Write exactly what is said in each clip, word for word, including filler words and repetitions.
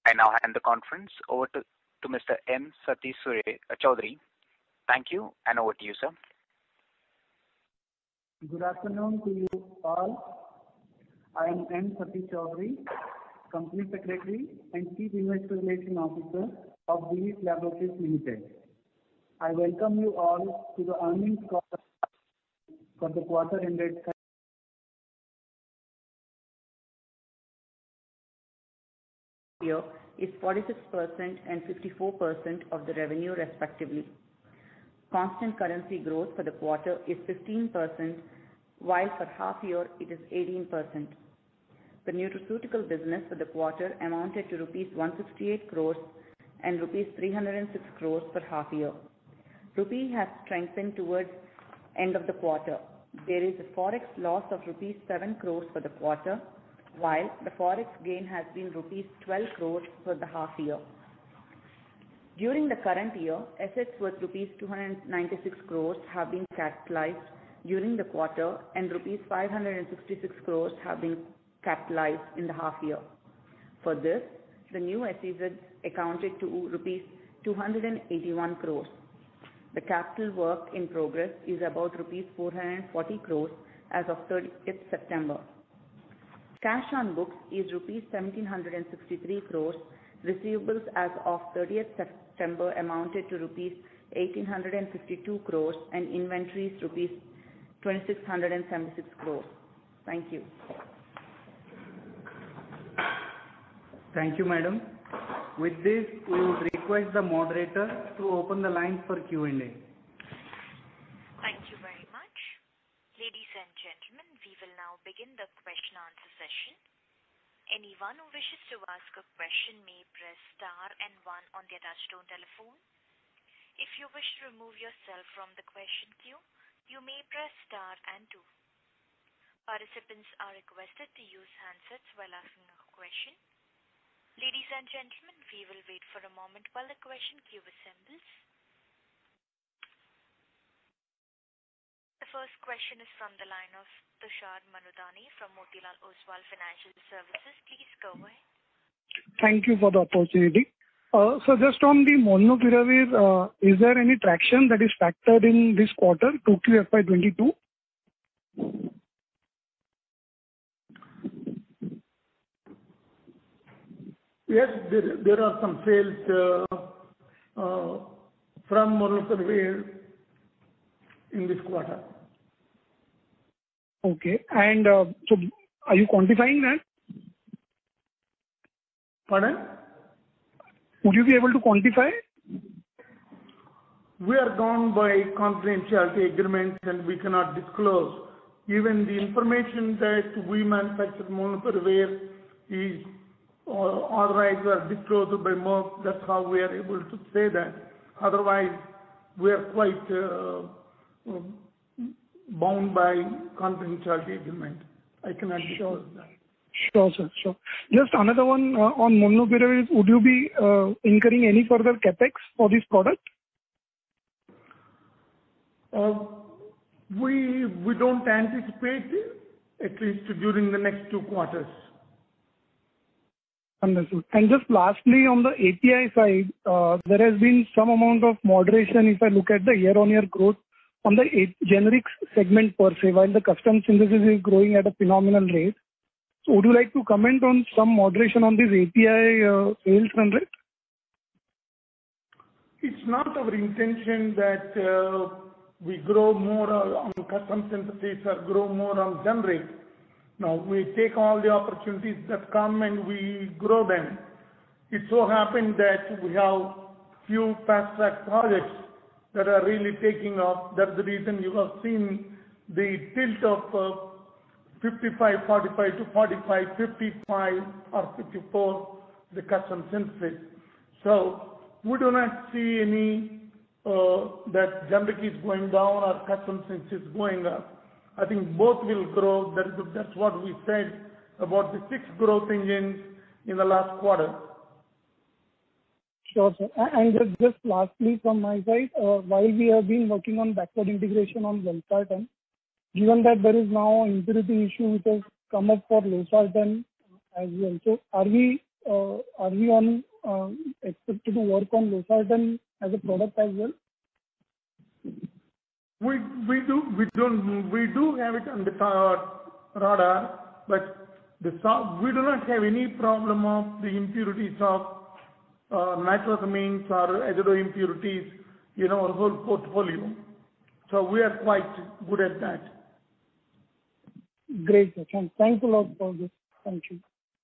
I now hand the conference over to, to Mister M. Satish Choudhury. Thank you, and over to you, sir. Good afternoon to you all. I am M. Satish Choudhury, Company Secretary and Chief Investor Relations Officer of Divi's Laboratories Limited. I welcome you all to the earnings call for the quarter ended year is forty-six percent and fifty-four percent of the revenue respectively. Constant currency growth for the quarter is fifteen percent, while for half year it is eighteen percent. The nutraceutical business for the quarter amounted to rupees one hundred sixty-eight crores and rupees three hundred six crores for half year. Rupee has strengthened towards end of the quarter. There is a forex loss of rupees seven crores for the quarter, while the forex gain has been rupees twelve crores for the half year. During the current year, assets worth rupees two hundred ninety-six crores have been capitalized during the quarter and rupees five hundred sixty-six crores have been capitalized in the half year. For this, the new S E Zs accounted to rupees two hundred eighty-one crores. The capital work in progress is about rupees four hundred forty crores as of thirtieth September. Cash on books is rupees one thousand seven hundred sixty-three crores. Receivables as of thirtieth September amounted to rupees one thousand eight hundred fifty-two crores and inventories rupees two thousand six hundred seventy-six crores. Thank you. Thank you, madam. With this, we would request the moderator to open the line for Q and A. Thank you very much. Ladies and gentlemen, we will now begin the question answer session. Anyone who wishes to ask a question may press star and one on their touchtone telephone. If you wish to remove yourself from the question queue, you may press star and two. Participants are requested to use handsets while asking a question. Ladies and gentlemen, we will wait for a moment while the question queue assembles. The first question is from the line of Tushar Manudhane from Motilal Oswal Financial Services. Please go ahead. Thank you for the opportunity. Uh, so just on the molnupiravir, uh, is there any traction that is factored in this quarter, two Q F Y twenty-two? Yes, there, there are some sales uh, uh, from molnupiravir in this quarter. Okay, and uh, so are you quantifying that? Pardon? Would you be able to quantify? We are bound by confidentiality agreements and we cannot disclose. Even the information that we manufacture molnupiravir is uh, authorized or disclosed by Merck. That's how we are able to say that. Otherwise, we are quite uh, uh, bound by confidentiality agreement. I cannot disclose that. Sure, sir. Sure. Just another one uh, on molnupiravir. Would you be uh, incurring any further capex for this product? Uh, we we don't anticipate, at least during the next two quarters. Understood. And just lastly, on the A P I side, uh, there has been some amount of moderation if I look at the year-on-year growth on the generics segment per se, while the custom synthesis is growing at a phenomenal rate. So would you like to comment on some moderation on this A P I uh, sales run rate? It's not our intention that uh, we grow more on custom synthesis or grow more on generic. Now, we take all the opportunities that come and we grow them. It so happened that we have few fast-track projects that are really taking off. That's the reason you have seen the tilt of uh, fifty-five forty-five to forty-five fifty-five or fifty-four, the custom synthesis. So we do not see any uh, that generic is going down or custom synthesis going up. I think both will grow. That, that's what we said about the six growth engines in the last quarter. Sure, sir. And just, just lastly from my side, uh, while we have been working on backward integration on valsartan, given that there is now an impurity issue which has come up for losartan as well, so are we uh, are we on uh, expected to work on losartan as a product as well? We we do we don't we do have it on the radar, but the we do not have any problem of the impurities of uh, nitrosamines or azido impurities in our whole portfolio. So we are quite good at that. Great, sir. Thanks a lot for this. Thank you.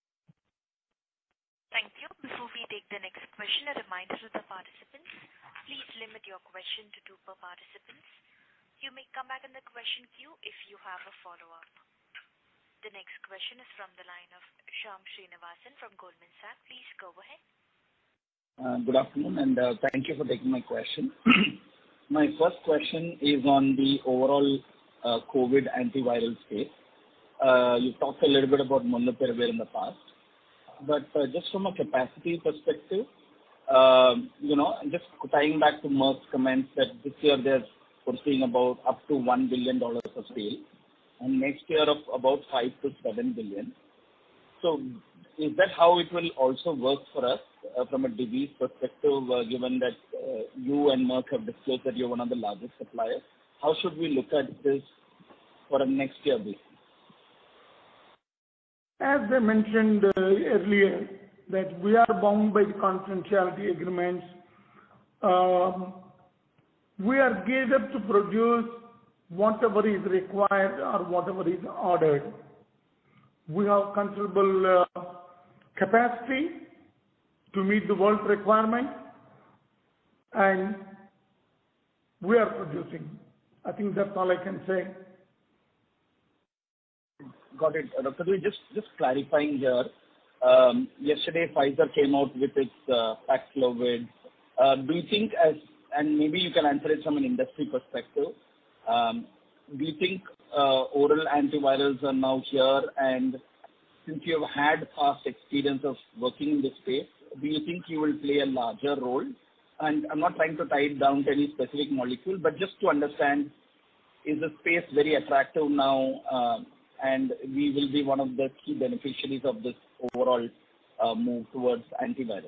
Thank you. Before we take the next question, a reminder to the participants, please limit your question to two per participants. You may come back in the question queue if you have a follow-up. The next question is from the line of Shyam Srinivasan from Goldman Sachs. Please go ahead. Uh, good afternoon, and uh, thank you for taking my question. My first question is on the overall uh, COVID antiviral space. Uh, you talked a little bit about molnupiravir in the past, but uh, just from a capacity perspective, uh, you know, just tying back to Merck's comments that this year they're foreseeing about up to one billion dollars of sale, and next year of about five to seven billion. So, is that how it will also work for us uh, from a disease perspective, uh, given that uh, you and Merck have disclosed that you're one of the largest suppliers? How should we look at this for a next year basis? As I mentioned uh, earlier, that we are bound by the confidentiality agreements. Um, we are geared up to produce whatever is required or whatever is ordered. We have considerable uh, capacity to meet the world requirement, and we are producing. I think that's all I can say. Got it. Doctor Dubey, just, just clarifying here. Um, yesterday, Pfizer came out with its uh, Paxlovid. Uh, do you think as, and maybe you can answer it from an industry perspective, um, do you think uh, oral antivirals are now here, and since you have had past experience of working in this space, do you think you will play a larger role? And I'm not trying to tie it down to any specific molecule, but just to understand, is the space very attractive now, uh, and we will be one of the key beneficiaries of this overall uh, move towards antivirals?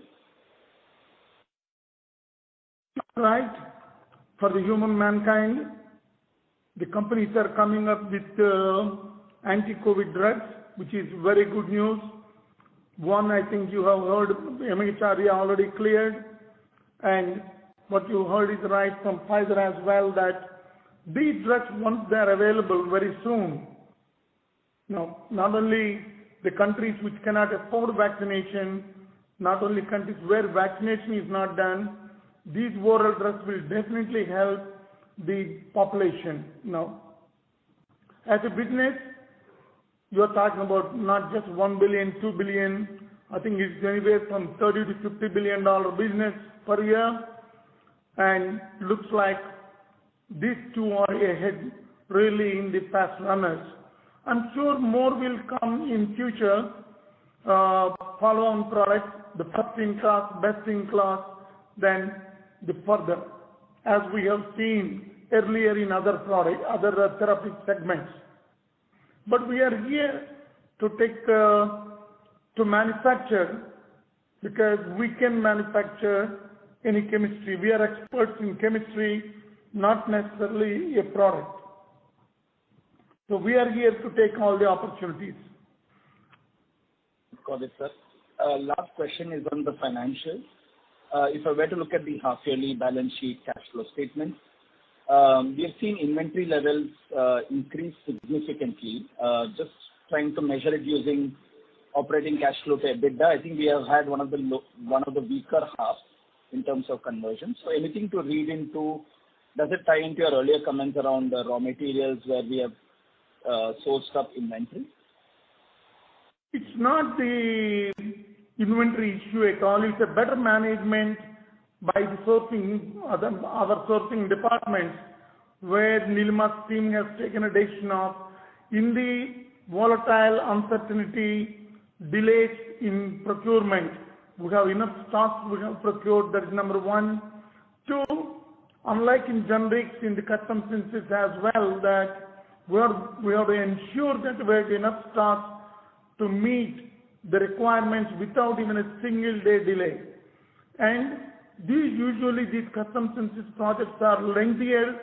Right. For the human mankind, the companies are coming up with uh, anti-COVID drugs, which is very good news. One, I think you have heard, M H R A already cleared, and what you heard is right from Pfizer as well, that these drugs, once they are available very soon, you know, not only the countries which cannot afford vaccination, not only countries where vaccination is not done, these oral drugs will definitely help the population. Now, as a business, you are talking about not just one billion, two billion. I think it's anywhere from thirty to fifty billion dollar business per year, and looks like these two are ahead, really, in the fast runners. I'm sure more will come in future. Uh, follow-on products, the first in class, best in class, then the further, as we have seen earlier in other product, other uh, therapeutic segments. But we are here to take, uh, to manufacture, because we can manufacture any chemistry. We are experts in chemistry, not necessarily a product. So we are here to take all the opportunities. Got it, sir. Uh, last question is on the financials. Uh, if I were to look at the half-yearly balance sheet cash flow statement, um, we have seen inventory levels uh, increase significantly. Uh, just trying to measure it using operating cash flow to EBITDA, I think we have had one of the lo- one of the weaker halves in terms of conversion. So anything to read into? Does it tie into your earlier comments around the raw materials where we have uh, sourced up inventory? It's not the inventory issue at all. It's a better management by the sourcing, other, other sourcing departments, where Nilma's team has taken a decision of, in the volatile uncertainty, delays in procurement, we have enough stocks we have procured. That is number one. Two, unlike in generics, in the custom synthesis as well, that we, are, we have to ensure that we have enough stocks to meet the requirements without even a single day delay. And these usually, these custom synthesis projects are lengthier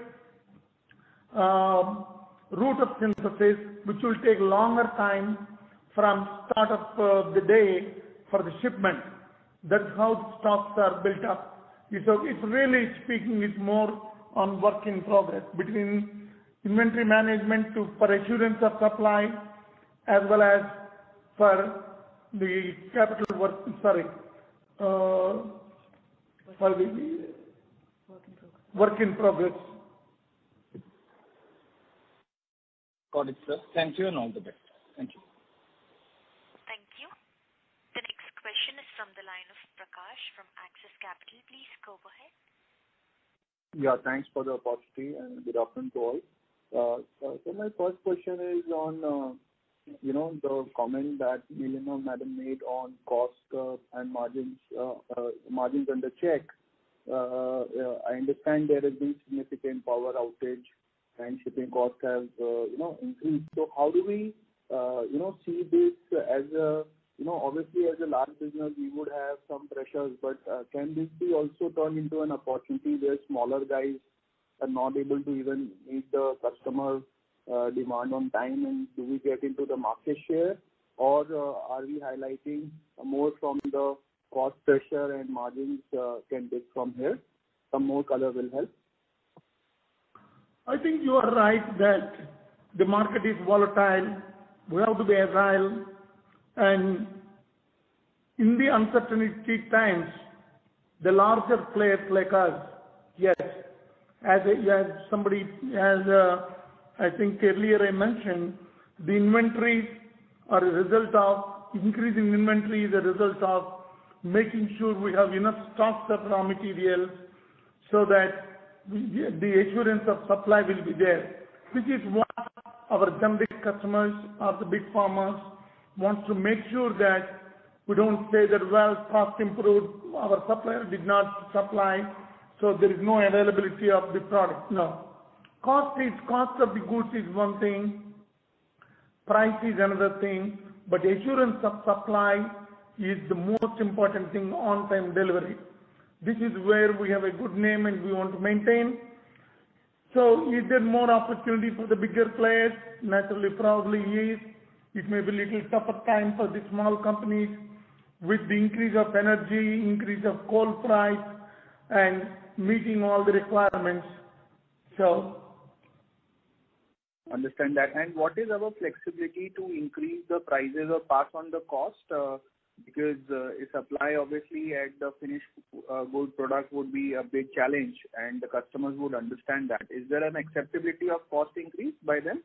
uh, route of synthesis, which will take longer time from start of uh, the day for the shipment. That's how the stocks are built up. So it's really speaking, it's more on work in progress between inventory management to for assurance of supply, as well as for the capital work, sorry, uh, for the work in progress. Got it, sir. Thank you and all the best. Thank you. Thank you. The next question is from the line of Prakash from Axis Capital. Please go ahead. Yeah, thanks for the opportunity and good afternoon to all. Uh, uh, so my first question is on, uh, you know, the comment that Nilima Madam made on cost uh, and margins, uh, uh, margins under check. Uh, uh, I understand there has been significant power outage and shipping costs have, uh, you know, increased. So how do we, uh, you know, see this as a, you know, obviously as a large business we would have some pressures, but uh, can this be also turned into an opportunity where smaller guys are not able to even meet the customer uh, demand on time, and do we get into the market share, or uh, are we highlighting more from the cost pressure and margins uh, can take from here? Some more color will help. I think you are right that the market is volatile. We have to be agile, and in the uncertainty times, the larger players like us, yes, as, a, as somebody, as a, I think earlier I mentioned, the inventories are a result of, increase in inventory is a result of making sure we have enough stocks of raw materials so that we, the assurance of supply will be there, which is what our generic customers or the big farmers wants to make sure that we don't say that, well, cost improved, our supplier did not supply, so there is no availability of the product. No. Cost is, cost of the goods is one thing, price is another thing, but assurance of supply is the most important thing, on-time delivery. This is where we have a good name and we want to maintain. So is there more opportunity for the bigger players? Naturally, probably is. It may be a little tougher time for the small companies with the increase of energy, increase of coal price, and meeting all the requirements. So, understand that. And what is our flexibility to increase the prices or pass on the cost? Uh, because uh, a supply obviously at the finished uh, good product would be a big challenge, and the customers would understand that. Is there an acceptability of cost increase by them?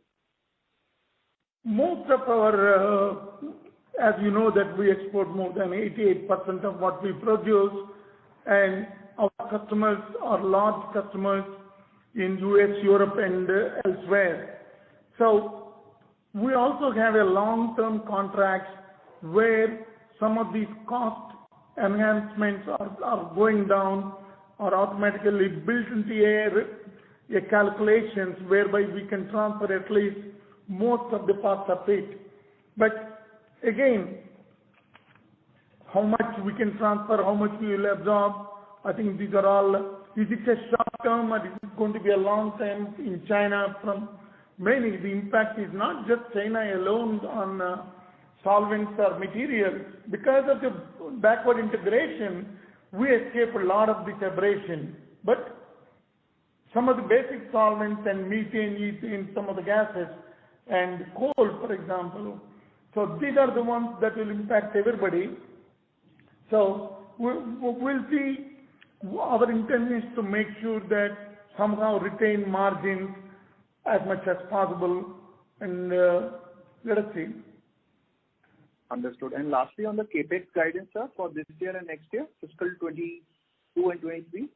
Most of our, uh, as you know, that we export more than eighty-eight percent of what we produce, and our customers are large customers in U S, Europe, and uh, elsewhere. So we also have a long-term contracts where some of these cost enhancements are, are going down or automatically built into a, a calculations whereby we can transfer at least most of the parts of it. But again, how much we can transfer, how much we will absorb, I think these are all, is it a short term or is it going to be a long term in China? From mainly the impact is not just China alone on uh, solvents or materials. Because of the backward integration, we escape a lot of this aberration. But some of the basic solvents and methane, ethane, some of the gases, and coal, for example. So these are the ones that will impact everybody. So we'll see. Our intention is to make sure that somehow retain margins as much as possible, and uh, let us see. Understood. And lastly, on the capex guidance, sir, for this year and next year, fiscal twenty-two and twenty-three.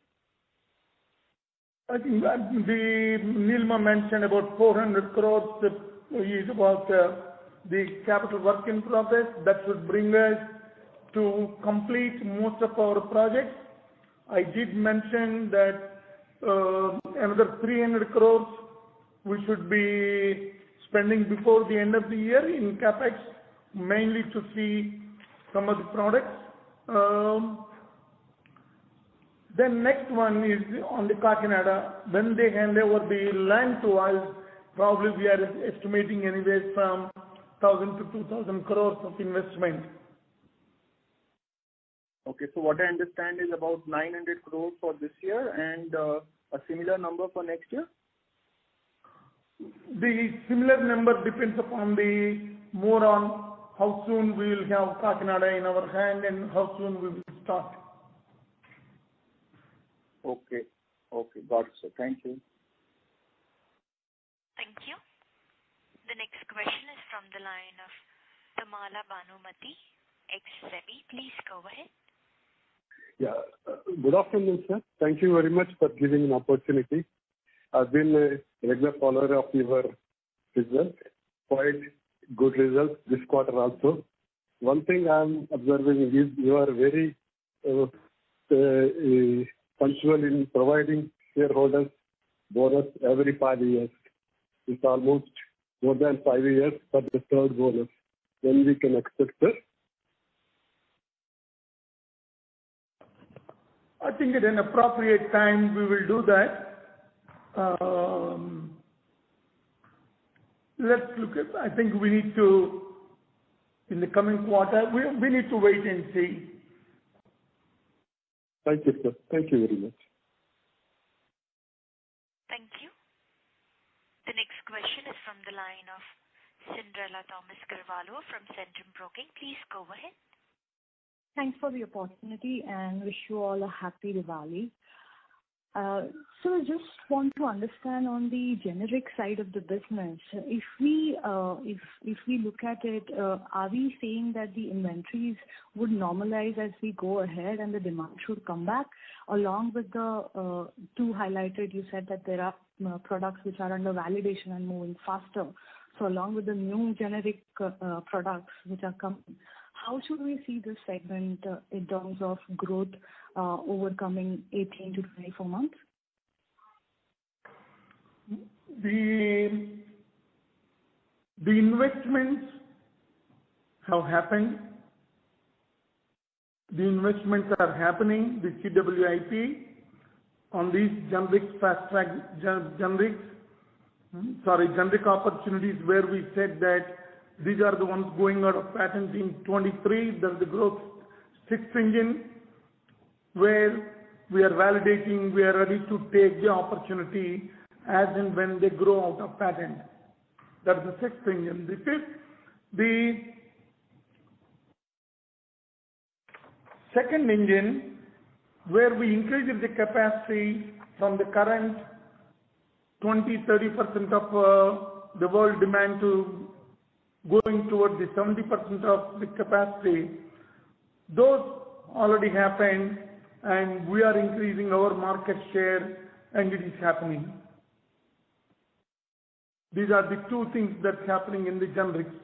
I think that the Nilima mentioned about four hundred crores is about uh, the capital work in progress. That should bring us to complete most of our projects. I did mention that uh, another three hundred crores we should be spending before the end of the year in capex, mainly to see some of the products. Um, then next one is on the Kakinada. When they hand over the land to us, probably we are estimating anywhere from one thousand to two thousand crores of investment. Okay, so what I understand is about nine hundred crores for this year and uh, a similar number for next year? The similar number depends upon the more on how soon we will have Kakinada in our hand and how soon we will start. Okay, okay, got it, sir. Thank you. Thank you. The next question is from the line of Tamala Banumati, ex-SEBI. Please go ahead. Yeah. Uh, good afternoon, sir. Thank you very much for giving an opportunity. I've been a regular follower of your results. Quite good results this quarter also. One thing I'm observing is you are very uh, uh, punctual in providing shareholders bonus every five years. It's almost more than five years for the third bonus. When we can expect it? I think at an appropriate time we will do that. Um, let's look at, I think we need to, in the coming quarter, we, we need to wait and see. Thank you, sir. Thank you very much. Thank you. The next question is from the line of Cinderella Thomas Carvalho from Centrum Broking. Please go ahead. Thanks for the opportunity and wish you all a happy Diwali. Uh, so I just want to understand on the generic side of the business, if we uh, if if we look at it, uh, are we saying that the inventories would normalize as we go ahead and the demand should come back? Along with the uh, two highlighted, you said that there are uh, products which are under validation and moving faster. So along with the new generic uh, uh, products which are coming, how should we see this segment uh, in terms of growth uh, over coming eighteen to twenty-four months? The, the investments have happened. The investments are happening, the C W I P, on these generic fast track generics, sorry, generic opportunities where we said that these are the ones going out of patent in twenty-three. There's the growth sixth engine where we are validating, we are ready to take the opportunity as and when they grow out of patent. That's the sixth engine. The fifth, the second engine where we increase the capacity from the current twenty to thirty percent of uh, the world demand to going towards the seventy percent of the capacity. Those already happened and we are increasing our market share and it is happening. These are the two things that's happening in the generics.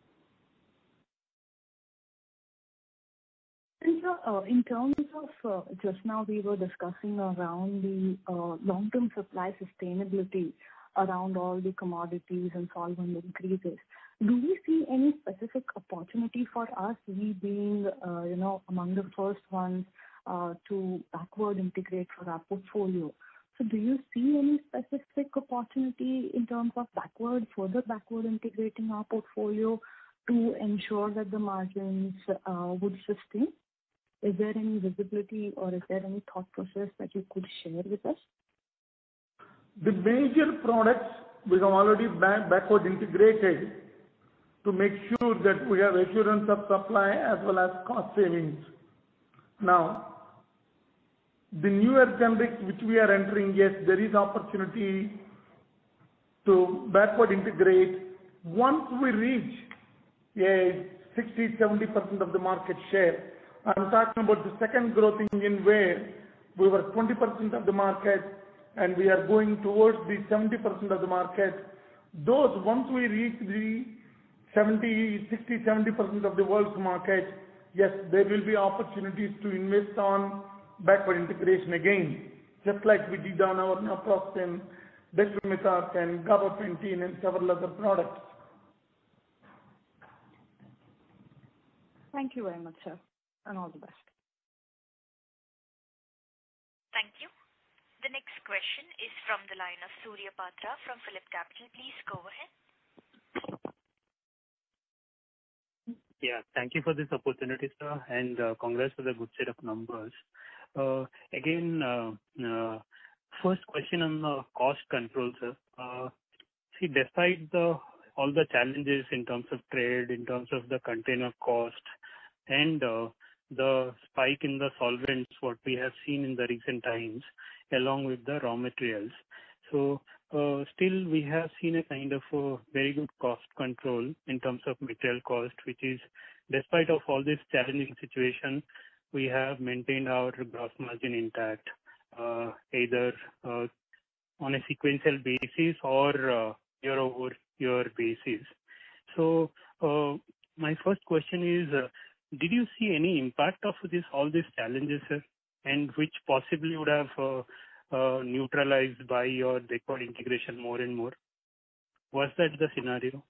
And so, uh, in terms of, uh, just now we were discussing around the uh, long-term supply sustainability around all the commodities and solvent increases. Do we see any specific opportunity for us, we being, uh, you know, among the first ones uh, to backward integrate for our portfolio? So do you see any specific opportunity in terms of backward, further backward integrating our portfolio to ensure that the margins uh, would sustain? Is there any visibility or is there any thought process that you could share with us? The major products we have already back, backward integrated to make sure that we have assurance of supply as well as cost savings. Now, the newer generics which we are entering, yes, there is opportunity to backward integrate. Once we reach a sixty to seventy percent of the market share, I'm talking about the second growth engine where we were twenty percent of the market and we are going towards the seventy percent of the market. Those, once we reach the seventy, sixty, seventy percent of the world's market, yes, there will be opportunities to invest on backward integration again, just like we did on our naproxen, dextromethorphan, gabapentin and several other products. Thank you very much, sir, and all the best. Thank you. The next question is from the line of Surya Patra from PhillipCapital. Please go ahead. Yeah, thank you for this opportunity, sir, and uh, congrats for the good set of numbers. Uh, again, uh, uh, first question on the cost control, sir. Uh, see, despite the all the challenges in terms of trade, in terms of the container cost, and uh, the spike in the solvents, what we have seen in the recent times, along with the raw materials. So uh, still we have seen a kind of a very good cost control in terms of material cost, which is, despite of all this challenging situation, we have maintained our gross margin intact, uh, either uh, on a sequential basis or uh, year-over-year basis. So uh, my first question is, uh, did you see any impact of this all these challenges, sir, and which possibly would have uh, uh, neutralized by your backward integration more and more? Was that the scenario?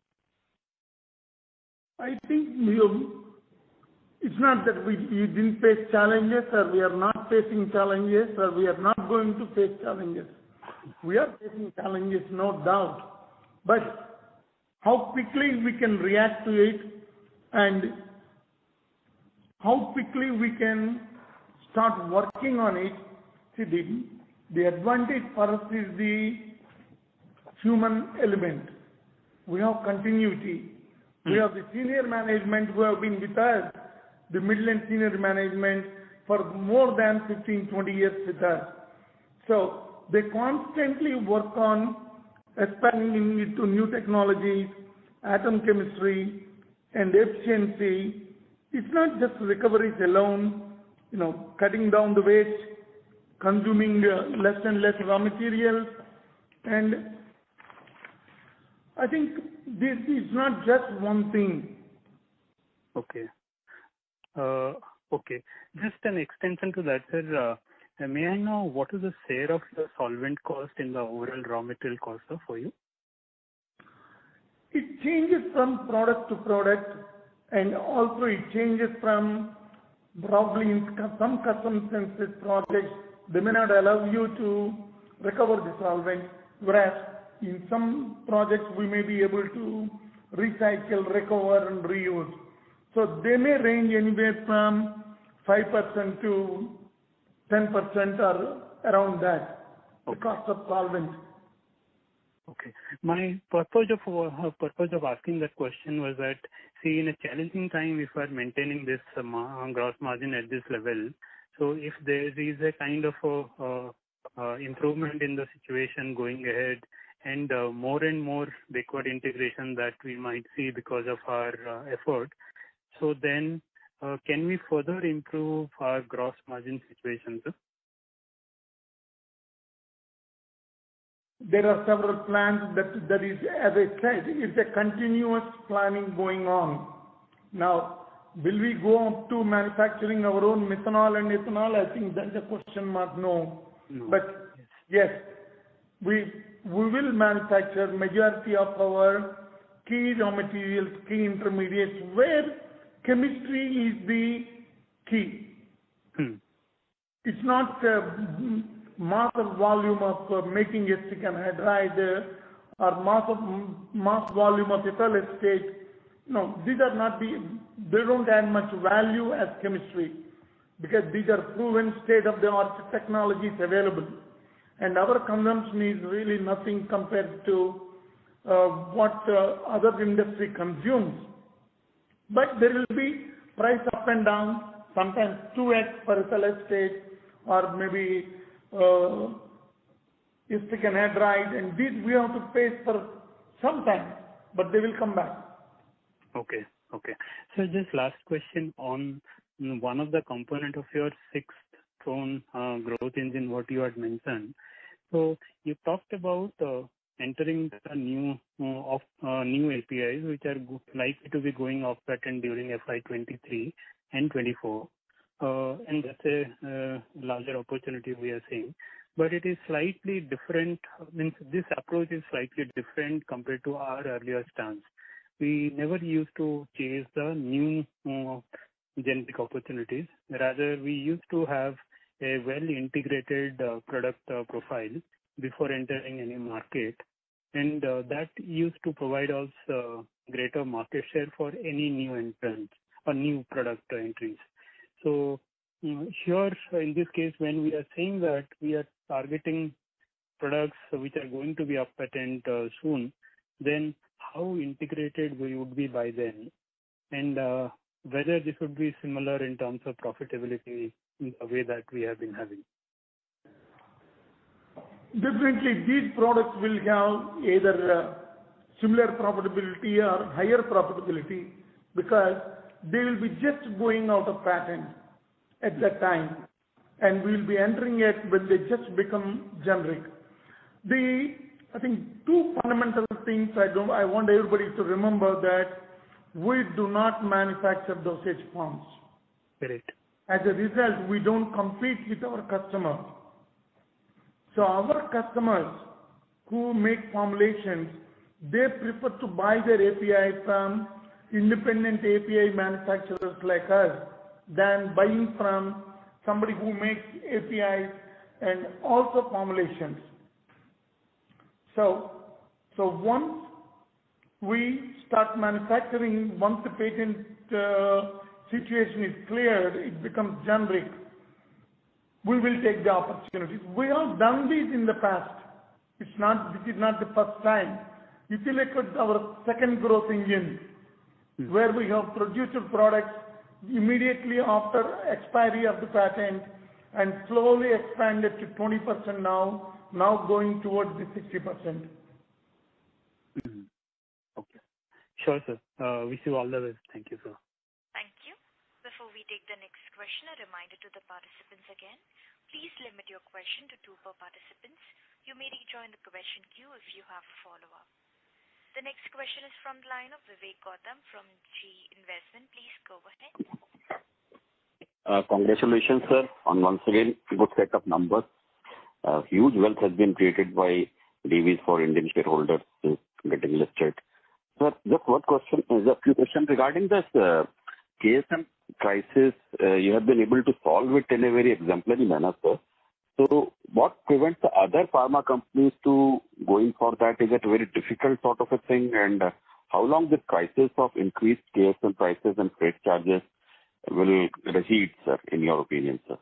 I think we, it's not that we, we didn't face challenges, or we are not facing challenges, or we are not going to face challenges. We are facing challenges, no doubt. But how quickly we can react to it, and how quickly we can start working on it. See, the, the advantage for us is the human element. We have continuity. Mm. We have the senior management who have been with us, the middle and senior management, for more than fifteen, twenty years with us. So they constantly work on expanding into new technologies, atom chemistry, and efficiency. It's not just recoveries alone, you know, cutting down the waste, consuming uh, less and less raw materials. And I think this is not just one thing. Okay. Uh, okay. Just an extension to that, sir. Uh, may I know what is the share of the solvent cost in the overall raw material cost, sir, for you? It changes from product to product, and also it changes from probably in some custom synthesis projects, they may not allow you to recover the solvent, whereas in some projects we may be able to recycle, recover and reuse. So they may range anywhere from five percent to ten percent or around that, okay. The cost of solvent. Okay. My purpose of uh, purpose of asking that question was that, see, in a challenging time, if we are maintaining this uh, gross margin at this level, so if there is a kind of a, uh, uh, improvement in the situation going ahead, and uh, more and more backward integration that we might see because of our uh, effort, so then uh, can we further improve our gross margin situation, sir? There are several plans that, that is, as I said, it's a continuous planning going on. Now, will we go up to manufacturing our own methanol and ethanol? I think that's a question mark, no. no. But yes, we, we will manufacture majority of our key raw materials, key intermediates, where chemistry is the key. Hmm. It's not uh, massive volume of uh, making acetic anhydride uh, or massive mass volume of ethyl acetate. No, these are not the, they don't add much value as chemistry, because these are proven state-of-the-art technologies available. And our consumption is really nothing compared to uh, what uh, other industry consumes. But there will be price up and down, sometimes two x for ethyl acetate, or maybe uh, acetic anhydride, and these we have to pay for some time, but they will come back. Okay, okay. So just last question on one of the component of your sixth tone uh, growth engine, what you had mentioned. So you talked about uh, entering the new uh, of uh, new A P Is which are go- likely to be going off patent during F Y twenty-three and twenty-four, uh, and that's a uh, larger opportunity we are seeing. But it is slightly different. Means this approach is slightly different compared to our earlier stance. We never used to chase the new uh, generic opportunities. Rather, we used to have a well-integrated uh, product uh, profile before entering any market, and uh, that used to provide us uh, greater market share for any new entrants or new product entries. So mm, here, in this case, when we are saying that we are targeting products which are going to be up patent uh, soon, then how integrated we would be by then, and uh, whether this would be similar in terms of profitability in the way that we have been having. Definitely, these products will have either uh, similar profitability or higher profitability because they will be just going out of patent at that time, and we will be entering it when they just become generic. The I think two fundamental things I don't I want everybody to remember that we do not manufacture dosage forms. Correct. As a result, we don't compete with our customers. So our customers who make formulations, they prefer to buy their A P I from independent A P I manufacturers like us than buying from somebody who makes A P Is and also formulations. So, so once we start manufacturing, once the patent uh, situation is cleared, it becomes generic, we will take the opportunities. We have done this in the past. It's not, this is not the first time. If you look at our second growth engine, hmm. where we have produced products immediately after expiry of the patent and slowly expanded to twenty percent now, now going towards the sixty percent. Mm-hmm. Okay. Sure, sir. Uh, wish you all the best. Thank you, sir. Thank you. Before we take the next question, a reminder to the participants again. Please limit your question to two per participants. You may rejoin the question queue if you have a follow-up. The next question is from the line of Vivek Gautam from G Investment. Please go ahead. Uh, congratulations, sir, on once again good set of numbers. Uh, huge wealth has been created by D Vs for Indian shareholders uh, getting listed. Sir, just one question, is a few questions regarding this uh, K S M crisis. Uh, you have been able to solve it in a very exemplary manner, sir. So what prevents the other pharma companies to going for that? Is it a very difficult sort of a thing? And uh, how long this crisis of increased K S M prices and freight charges will recede, sir, in your opinion, sir?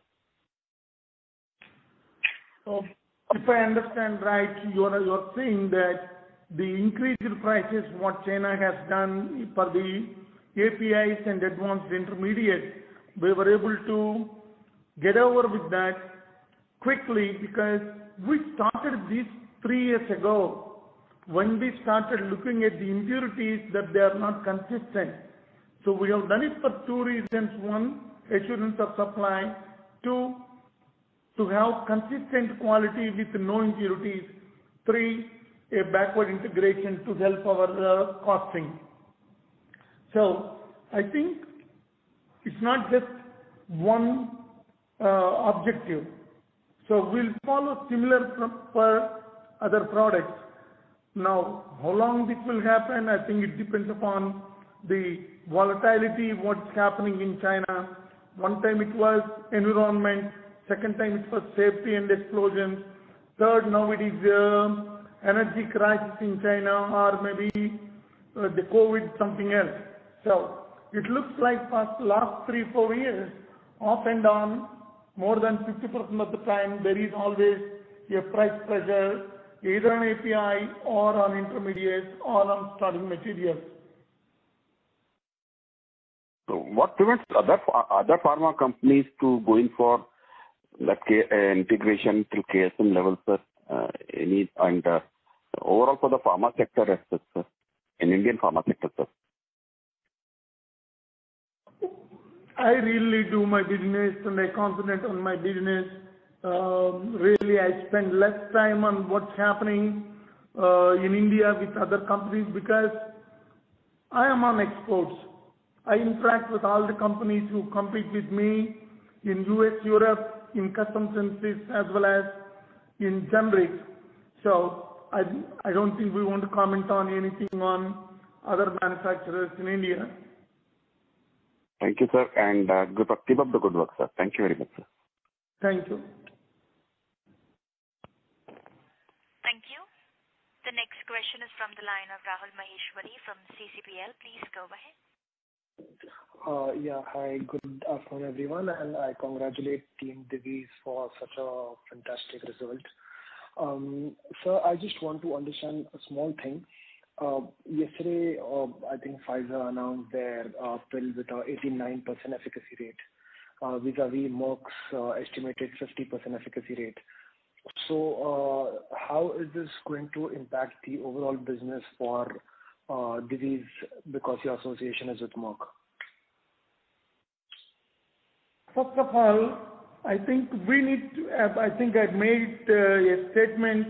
So if I understand right, you are, you are saying that the increased prices, what China has done for the A P Is and advanced intermediates, we were able to get over with that quickly because we started this three years ago when we started looking at the impurities that they are not consistent. So we have done it for two reasons. One, assurance of supply. Two, to have consistent quality with no impurities. Three, a backward integration to help our uh, costing. So I think it's not just one uh, objective. So we'll follow similar for other products. Now, how long this will happen, I think it depends upon the volatility, what's happening in China. One time it was environment, second time it was safety and explosions, third now it is uh, energy crisis in China, or maybe uh, the COVID, something else. So it looks like past last three, four years, off and on, more than fifty percent of the time, there is always a price pressure, either on A P I or on intermediates or on starting materials. So what prevents other other pharma companies to going for that K, uh, integration to K S M level, sir? Uh, any and uh, overall for the pharma sector, as such, sir, in Indian pharma sector, sir? I really do my business and I concentrate on my business. Um, really, I spend less time on what's happening uh, in India with other companies because I am on exports. I interact with all the companies who compete with me in U S, Europe, in custom synthesis as well as in generic. So I, I don't think we want to comment on anything on other manufacturers in India. Thank you, sir, and uh, good, keep up the good work, sir. Thank you very much, sir. Thank you. Thank you. The next question is from the line of Rahul Maheshwari from C C P L. Please go ahead. Uh, yeah, hi, good afternoon, everyone, and I congratulate Team Divi's for such a fantastic result. Um, sir, I just want to understand a small thing. Uh, yesterday, uh, I think Pfizer announced their uh, pill with a eighty-nine percent efficacy rate, uh, vis-a-vis Merck's uh, estimated fifty percent efficacy rate. So, uh, how is this going to impact the overall business for uh, Divi's because your association is with Merck? First of all, I think we need to, uh, I think I made uh, a statement.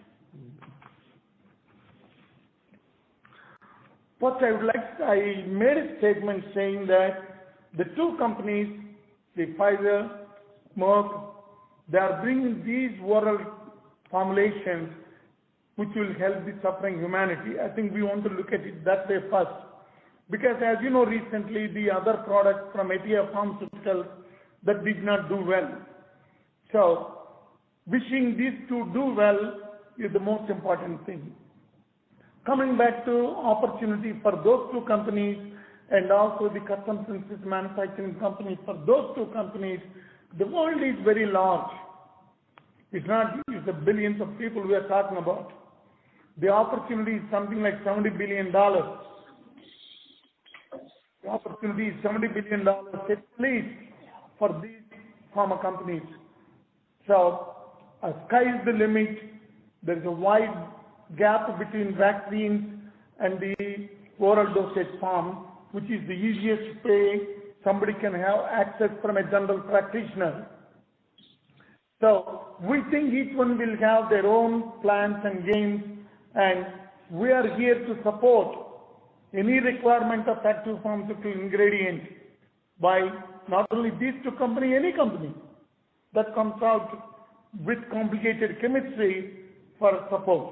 First, I would like, I made a statement saying that the two companies, the Pfizer, Merck, they are bringing these oral formulations which will help the suffering humanity. I think we want to look at it that way first. Because as you know, recently the other products from Atia Pharmaceuticals that did not do well. So, wishing these to do well is the most important thing. Coming back to opportunity for those two companies and also the custom synthesis manufacturing companies, for those two companies, the world is very large. It's not it's the billions of people we are talking about. The opportunity is something like seventy billion dollars. The opportunity is seventy billion dollars at least for these pharma companies. So, uh, sky is the limit. There is a wide gap between vaccines and the oral dosage form, which is the easiest to pay. Somebody can have access from a general practitioner. So we think each one will have their own plans and gains, and we are here to support any requirement of active pharmaceutical ingredient by not only these two companies, any company that comes out with complicated chemistry for support.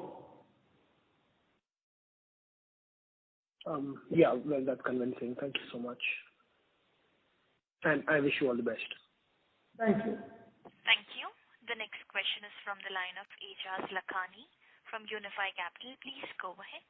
Um, yeah, well, that's convincing. Thank you so much. And I wish you all the best. Thank you. Thank you. The next question is from the line of Ejaz Lakhani from Unifi Capital. Please go ahead.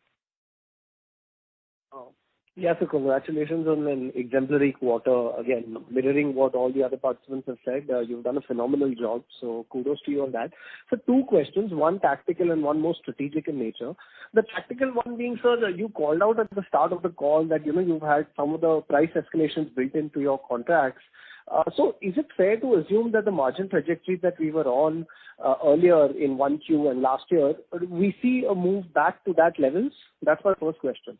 Oh. Yeah, so congratulations on an exemplary quarter. Again, mirroring what all the other participants have said, uh, you've done a phenomenal job. So kudos to you on that. So two questions, one tactical and one more strategic in nature. The tactical one being, sir, you called out at the start of the call that, you know, you've had some of the price escalations built into your contracts. Uh, so is it fair to assume that the margin trajectory that we were on uh, earlier in one Q and last year, we see a move back to that levels? That's my first question.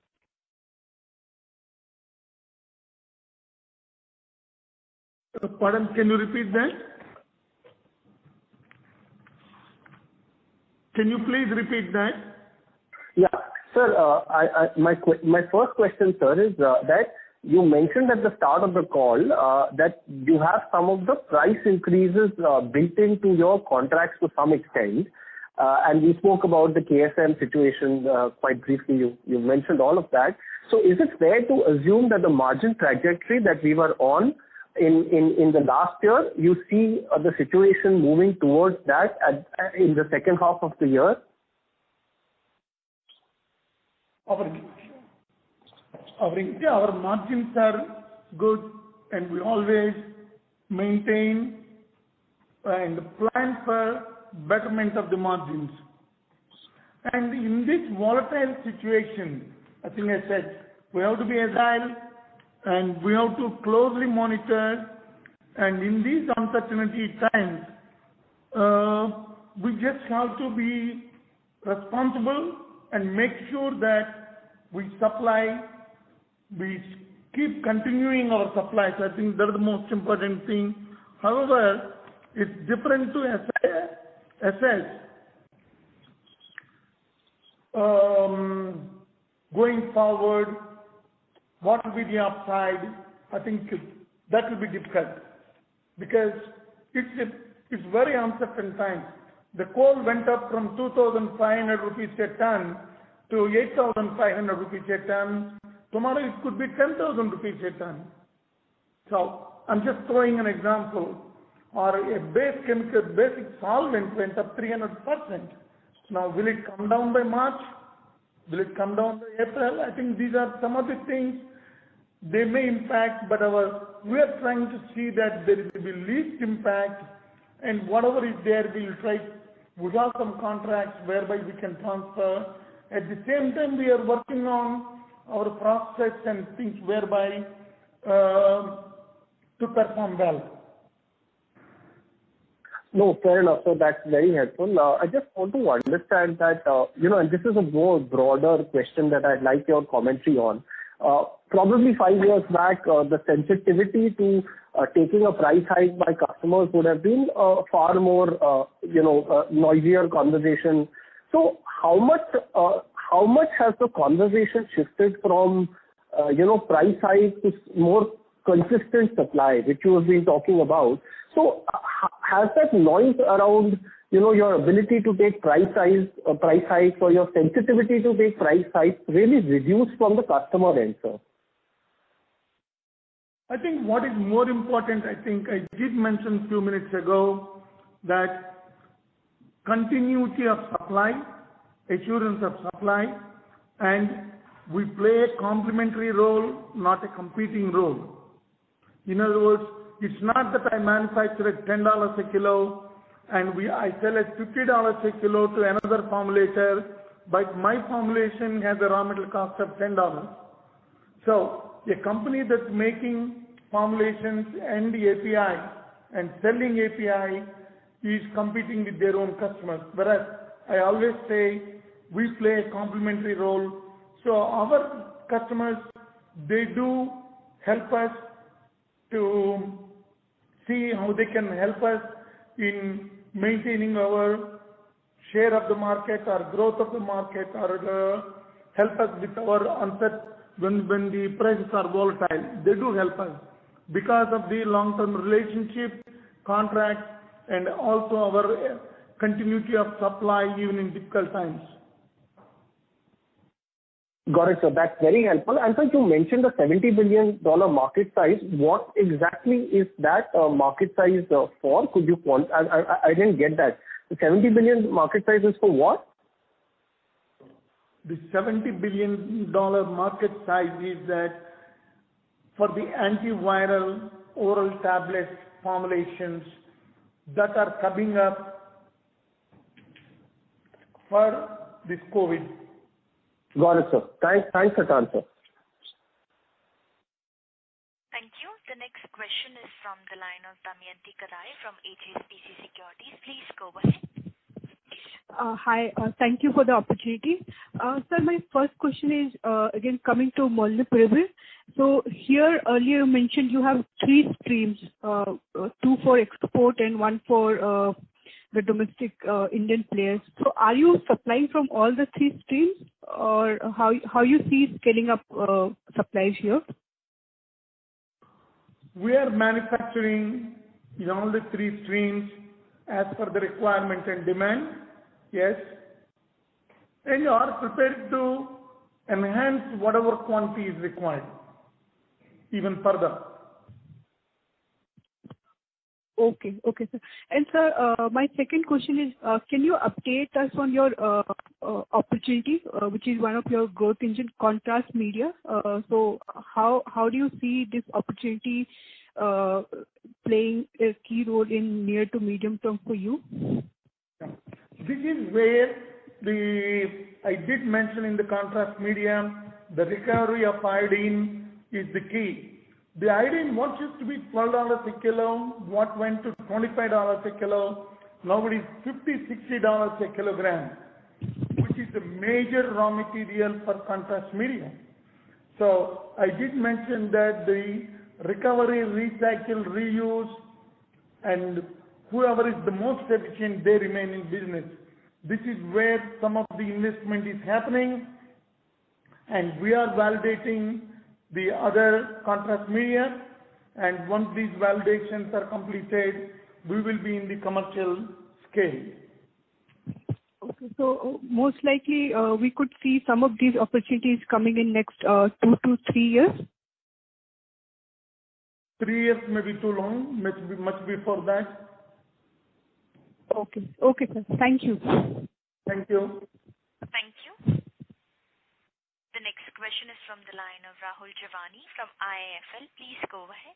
Pardon, can you repeat that? Can you please repeat that? Yeah, sir, uh, I, I, my, my first question, sir, is uh, that you mentioned at the start of the call uh, that you have some of the price increases uh, built into your contracts to some extent. Uh, and we spoke about the K S M situation uh, quite briefly. You, you mentioned all of that. So is it fair to assume that the margin trajectory that we were on in, in, in the last year, you see uh, the situation moving towards that at, in the second half of the year? Our, our, yeah, our margins are good, and we always maintain and plan for betterment of the margins. And in this volatile situation, I think I said, we have to be agile and we have to closely monitor, and in these uncertainty times, uh, we just have to be responsible and make sure that we supply, we keep continuing our supplies. I think that's the most important thing. However, it's different to assess um, going forward what will be the upside. I think that will be difficult because it's a, it's very uncertain times. The coal went up from two thousand five hundred rupees a ton to eight thousand five hundred rupees a ton. Tomorrow it could be ten thousand rupees a ton. So I'm just throwing an example. Or a base chemical, basic solvent went up three hundred percent. Now, will it come down by March? Will it come down by April? I think these are some of the things they may impact, but our we are trying to see that there will be least impact, and whatever is there, we will try. We have some contracts whereby we can transfer. At the same time, we are working on our process and things whereby uh, to perform well. No, fair enough. So that's very helpful. Uh, I just want to understand that, uh, you know, and this is a more broader question that I'd like your commentary on. Uh, probably five years back, uh, the sensitivity to uh, taking a price hike by customers would have been uh, far more, uh, you know, uh, noisier conversation. So how much, uh, how much has the conversation shifted from, uh, you know, price hike to more consistent supply, which you have been talking about? So uh, has that noise around, you know, your ability to take price hikes, uh, price hikes or your sensitivity to take price hikes really reduced from the customer end, sir? I think what is more important, I think I did mention a few minutes ago that continuity of supply, assurance of supply, and we play a complementary role, not a competing role. In other words, it's not that I manufacture at ten dollars a kilo and we I sell at fifty dollars a kilo to another formulator, but my formulation has a raw material cost of ten dollars. So a company that's making formulations and the A P I and selling A P I is competing with their own customers. Whereas I always say we play a complementary role. So our customers, they do help us to see how they can help us in maintaining our share of the market or growth of the market, or uh, help us with our onset when, when the prices are volatile. They do help us because of the long-term relationship, contracts, and also our continuity of supply even in difficult times. Got it, sir. That's very helpful. And sir, you mentioned the seventy billion dollars market size. What exactly is that uh, market size uh, for? Could you quant- I, I, I didn't get that. The seventy billion dollars market size is for what? The seventy billion dollars market size is that for the antiviral oral tablet formulations that are coming up for this COVID. Got it, sir. Thanks, thanks for the answer. Thank you. The next question is from the line of Damayanti Kerai from H S B C Securities. Please go ahead. Uh, hi, uh, thank you for the opportunity. Uh, sir, my first question is uh, again coming to Molnupiravir. So here earlier you mentioned you have three streams, uh, uh, two for export and one for uh, the domestic uh, Indian players. So are you supplying from all the three streams, or how how you see scaling up uh, supplies here? We are manufacturing in all the three streams as per the requirement and demand, yes, and you are prepared to enhance whatever quantity is required even further. Okay, okay, sir. And sir, uh, my second question is, uh, can you update us on your uh, uh, opportunity, uh, which is one of your growth engine, contrast media? Uh, so, how how do you see this opportunity uh, playing a key role in near to medium term for you? This is where the I did mention in the contrast media, the recovery of iodine is the key. The iodine, what used to be twelve dollars a kilo, what went to twenty-five dollars a kilo, now it is fifty dollars, sixty dollars a kilogram, which is the major raw material for contrast media. So I did mention that the recovery, recycle, reuse, and whoever is the most efficient, they remain in business. This is where some of the investment is happening, and we are validating the other contrast media, and once these validations are completed, we will be in the commercial scale. Okay, so uh, most likely uh, we could see some of these opportunities coming in next uh, two to three years? Three years may be too long, much, much before that. Okay. Okay, sir. Thank you. Thank you. Thank you. The next question is from the line of Rahul Javani from I I F L. Please go ahead.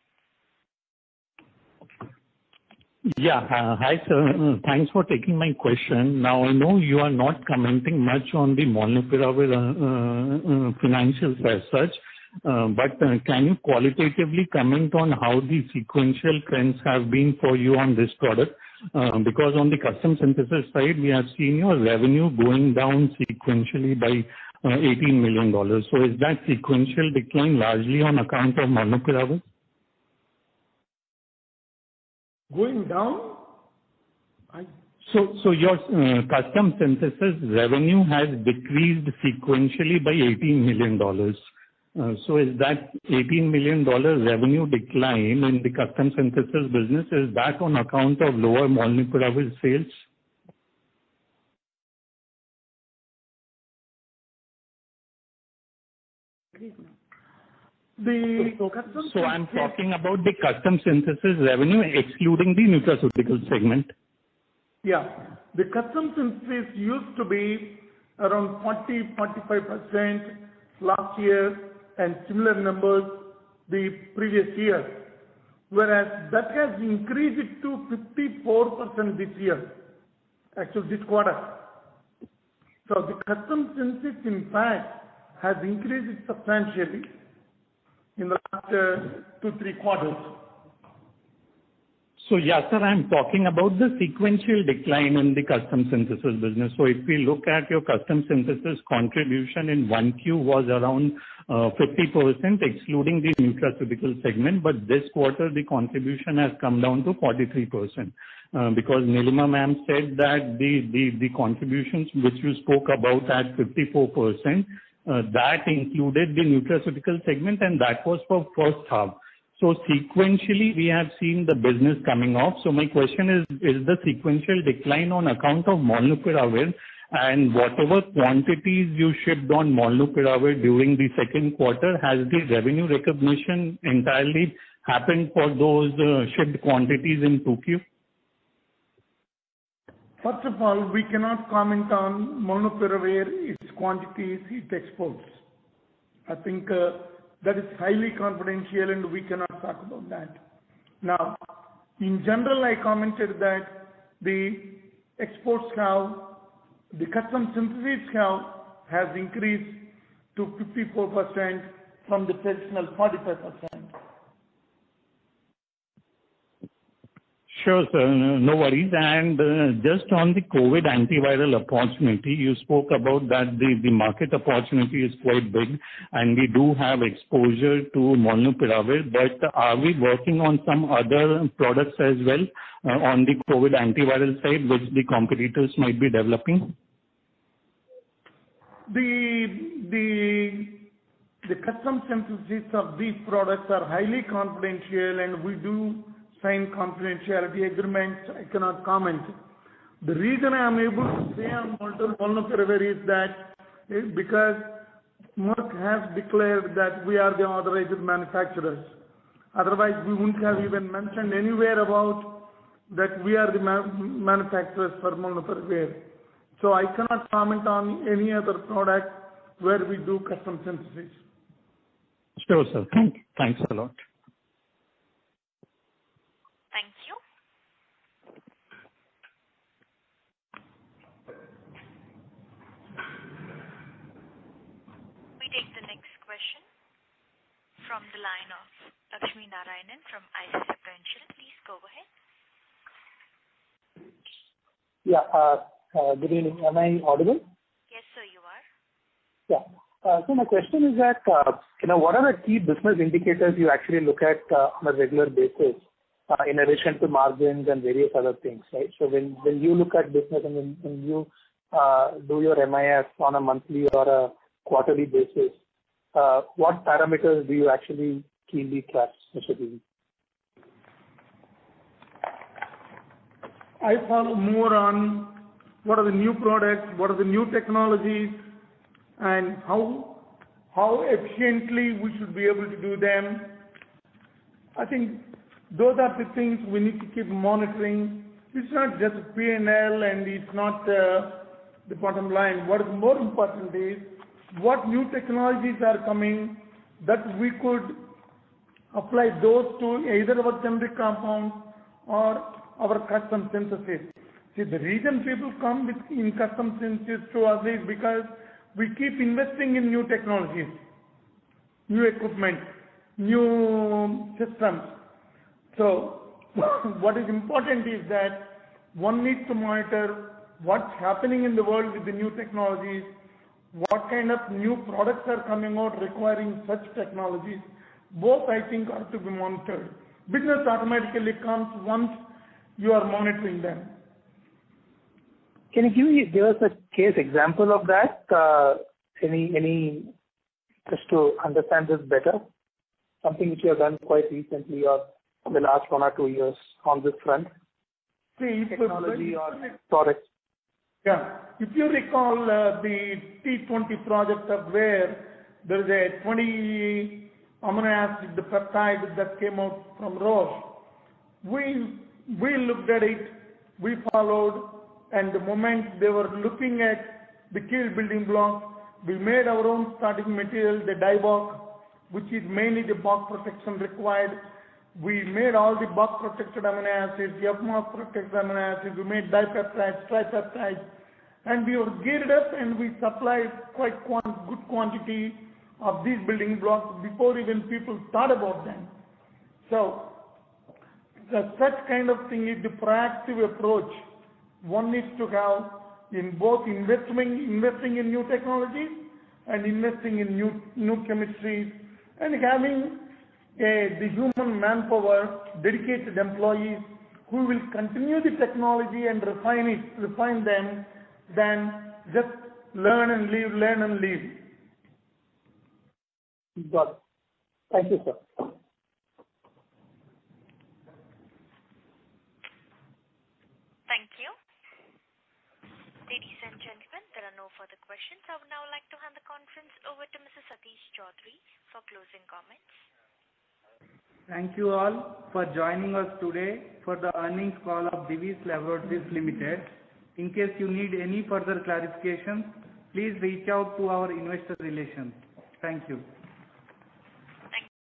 Yeah. uh, Hi, sir. Uh, Thanks for taking my question. Now, I know you are not commenting much on the Molnupiravir uh, uh, financials as such, uh, but uh, can you qualitatively comment on how the sequential trends have been for you on this product? Uh, Because on the custom synthesis side, we have seen your revenue going down sequentially by uh, eighteen million dollars. So is that sequential decline largely on account of Molnupiravir? Going down? I So, so your uh, custom synthesis revenue has decreased sequentially by eighteen million dollars. Uh, so is that eighteen million dollars revenue decline in the custom synthesis business, is that on account of lower Molnupiravir sales? The so, custom so I'm talking about the custom synthesis revenue excluding the nutraceutical segment. Yeah. The custom synthesis used to be around forty to forty-five percent last year and similar numbers the previous year, whereas that has increased it to fifty-four percent this year, actually this quarter. So the custom synthesis in fact has increased substantially in the last uh, two, three quarters. So yeah, sir, I'm talking about the sequential decline in the custom synthesis business. So if we look at your custom synthesis contribution in one Q was around uh, fifty percent excluding the nutraceutical segment, but this quarter the contribution has come down to forty-three percent. Uh, because Nilima ma'am said that the, the, the contributions which you spoke about at fifty-four percent, uh, that included the nutraceutical segment and that was for first half. So sequentially, we have seen the business coming off. So my question is, is the sequential decline on account of Molnupiravir, and whatever quantities you shipped on Molnupiravir during the second quarter, has the revenue recognition entirely happened for those uh, shipped quantities in two Q? First of all, we cannot comment on Molnupiravir, its quantities, its exports. I think uh, that is highly confidential and we cannot talk about that. Now, in general, I commented that the exports have, the custom synthesis have, has increased to fifty-four percent from the traditional forty-five percent. Sure, sir. No worries. And uh, just on the COVID antiviral opportunity, you spoke about that the, the market opportunity is quite big and we do have exposure to Molnupiravir, but are we working on some other products as well uh, on the COVID antiviral side which the competitors might be developing? The, the, the custom synthesis of these products are highly confidential and we do sign confidentiality agreements. I cannot comment. The reason I am able to say on Molnupiravir is that because Merck has declared that we are the authorized manufacturers. Otherwise, we wouldn't have even mentioned anywhere about that we are the ma- manufacturers for Molnupiravir. So I cannot comment on any other product where we do custom synthesis. Sure, sir. Thank, thanks a lot. Thank you. We take the next question from the line of Lakshmi Narayanan from I C I C I Prudential. Please go ahead. Yeah. Uh, uh, good evening. Am I audible? Yes, sir, you are. Yeah. Uh, so my question is that, uh, you know, what are the key business indicators you actually look at uh, on a regular basis? Uh, in addition to margins and various other things, right? So when, when you look at business and when, when you uh, do your M I S on a monthly or a quarterly basis, uh, what parameters do you actually keenly track, Mister P V? I follow more on what are the new products, what are the new technologies, and how how efficiently we should be able to do them. I think those are the things we need to keep monitoring. It's not just P and L and it's not uh, the bottom line. What is more important is what new technologies are coming that we could apply those to either our generic compounds or our custom synthesis. See, the reason people come with in custom synthesis to us is because we keep investing in new technologies, new equipment, new systems. So what is important is that one needs to monitor what's happening in the world with the new technologies, what kind of new products are coming out requiring such technologies. Both, I think, are to be monitored. Business automatically comes once you are monitoring them. Can you give, me, give us a case example of that? Uh, any, any, just to understand this better? Something which you have done quite recently or in the last one or two years on this front? See, technology or products. Yeah. If you recall uh, the T twenty project of where there is a twenty amino acid the peptide that came out from Roche, we we looked at it, we followed, and the moment they were looking at the key building blocks, we made our own starting material, the DIBOC, which is mainly the bulk protection required. We made all the bulk protected amino acids, the F M O S protected amino acids, we made dipeptides, tripeptides, and we were geared up and we supplied quite quant- good quantity of these building blocks before even people thought about them. So, the, such kind of thing is the proactive approach one needs to have in both investing, investing in new technologies and investing in new, new chemistries and having a, the human manpower, dedicated employees who will continue the technology and refine it, refine them, than just learn and leave, learn and leave. Got it. Thank you, sir. Thank you. Ladies and gentlemen, there are no further questions. I would now like to hand the conference over to Mister Satish Choudhury for closing comments. Thank you all for joining us today for the earnings call of Divi's Laboratories Limited. In case you need any further clarification, please reach out to our investor relations. Thank you.